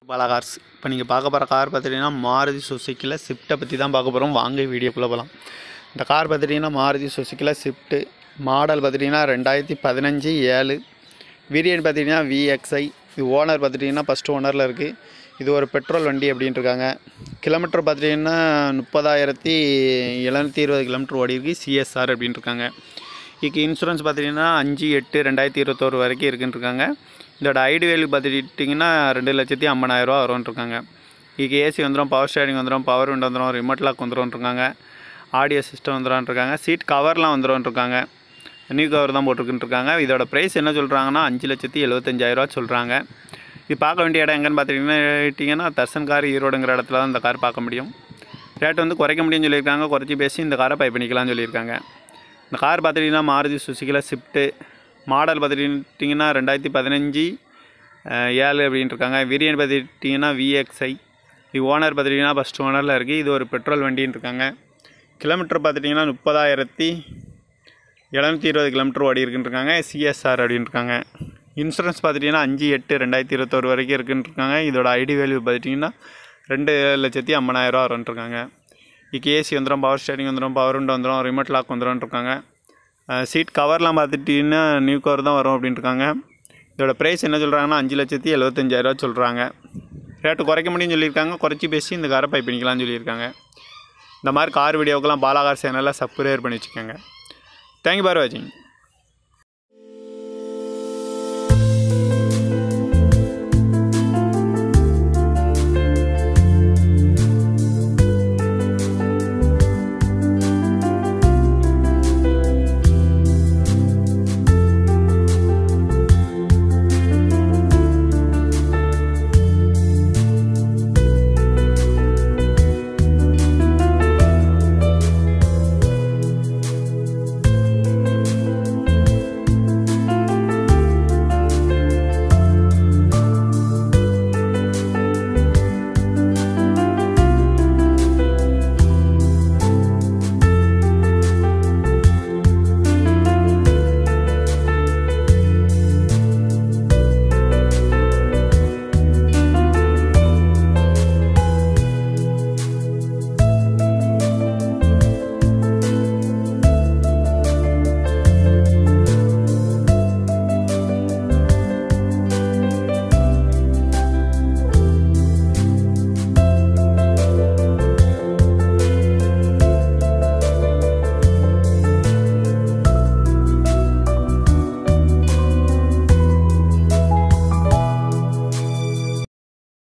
பல கார்ஸ் இப்போ நீங்கள் பார்க்க போகிற கார் பார்த்துட்டிங்கன்னா மாருதி சுசுக்கியில் ஸ்விஃப்ட்டை பற்றி தான் பார்க்க போகிறோம். வாங்க வீடியோக்குள்ளே போகலாம். இந்த கார் பார்த்துட்டிங்கன்னா மாருதி சுசுக்கியில் ஸ்விஃப்ட்டு மாடல் பார்த்துட்டிங்கன்னா 2015 7 வேரியன்ட் பார்த்திங்கன்னா VXI. இது ஓனர் பார்த்துட்டிங்கன்னா ஃபஸ்ட்டு ஓனரில் இருக்குது. இது ஒரு பெட்ரோல் வண்டி அப்படின்ட்டு இருக்காங்க. கிலோமீட்டர் பார்த்துட்டிங்கன்னா 30,720 கிலோமீட்டர் ஓடி இருக்குது. CSR அப்படின்ட்டு இருக்காங்க. இதுக்கு இன்சூரன்ஸ் பார்த்திங்கன்னா 5/8/2021 வரைக்கும் இருக்குன்னு இருக்காங்க. இதோட ஐடி வேல்யூ பார்த்துட்டிங்கன்னா 2,50,50,000 வரும்ன்ட்ருக்காங்க. இதுக்கு ஏசி வந்துடும், பவர் ஸ்டேரிங் வந்துடும், பவர் விண்டோ வந்துடும், ரிமோட் லாக் வந்துடும்ன்ட்ருக்காங்க, ஆடியோ சிஸ்டம் வந்துடும்ன்ட்ருக்காங்க, சீட் கவர்லாம் வந்துடும்ன்ட்ருக்காங்க, நியூ கவர் தான் போட்டிருக்குன்ட்ருக்காங்க. இதோட ப்ரைஸ் என்ன சொல்கிறாங்கன்னா 5,75,000 சொல்கிறாங்க. இது பார்க்க வேண்டிய இடம் எங்கன்னு பார்த்துட்டிங்கன்னா தர்சன் கார் ஈரோடுங்கிற இடத்துல தான் இந்த கார் பார்க்க முடியும். ரேட் வந்து குறைக்க முடியும்னு சொல்லியிருக்காங்க. குறைச்சி பேசி இந்த காரை பை பண்ணிக்கலாம்னு சொல்லியிருக்காங்க. இந்த கார் பார்த்துட்டிங்கன்னா மாருதி சுசுக்கியில் ஸ்விஃப்ட்டு மாடல் பார்த்துட்டிங்கன்னா 2015 7 அப்படின்ட்டு இருக்காங்க. வேரியன்ட் பார்த்துட்டிங்கன்னா VXI. இது ஓனர் பார்த்துட்டிங்கன்னா ஃபஸ்ட் ஓனரில் இருக்குது. இது ஒரு பெட்ரோல் வண்டின்னு இருக்காங்க. கிலோமீட்டர் பார்த்துட்டிங்கன்னா 30,720 கிலோமீட்டர் ஓடி இருக்குன்னு இருக்காங்க. CSR அப்படின்னு இருக்காங்க. இன்சூரன்ஸ் பார்த்துட்டிங்கன்னா 5/8/2021 வரைக்கும் இருக்குன்னு இருக்காங்க. இதோட ஐடி வேல்யூ பார்த்துட்டிங்கன்னா 2,50,50,000 வரும்ன்ட்ருக்காங்க. இதுக்கு ஏசி வந்துடும், பவர் ஸ்டேரிங் வந்துடும், பவர் விண்டோ வந்துடும், ரிமோட் லாக் வந்துடும்ன்ட்ருக்காங்க. சீட் கவர்லாம் பார்த்துட்டிங்கன்னா நியூ கவர் தான் வரும் அப்படின்ட்டுருக்காங்க. இதோட ப்ரைஸ் என்ன சொல்கிறாங்கன்னா 5,75,000 சொல்கிறாங்க. ரேட்டு குறைக்க முடியும்னு சொல்லியிருக்காங்க. குறைச்சி பேசி இந்த காரை பை பண்ணிக்கலாம்னு சொல்லியிருக்காங்க. இந்த மாதிரி கார் வீடியோக்கெல்லாம் பாலா கார் சேனலில் சப்ஸ்கிரைப் பண்ணி வச்சுக்கோங்க. தேங்க்யூ ஃபார் வாட்சிங்.